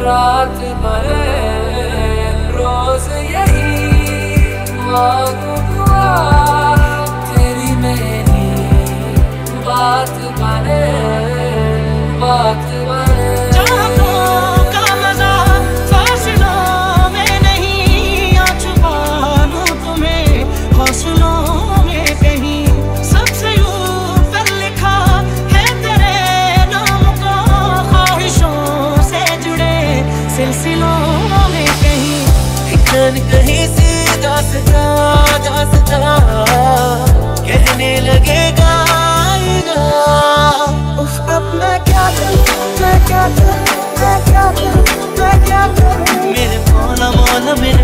रात भर रोज यही मांगू दुआ, तेरी मेरी बात बने, बात बने। कहीं से दास्तां कहने लगेगा उफ, अब मैं क्या करूं, मैं क्या करूं, मैं क्या करूं, मैं क्या करूं। मेरे मौला मौला मेरे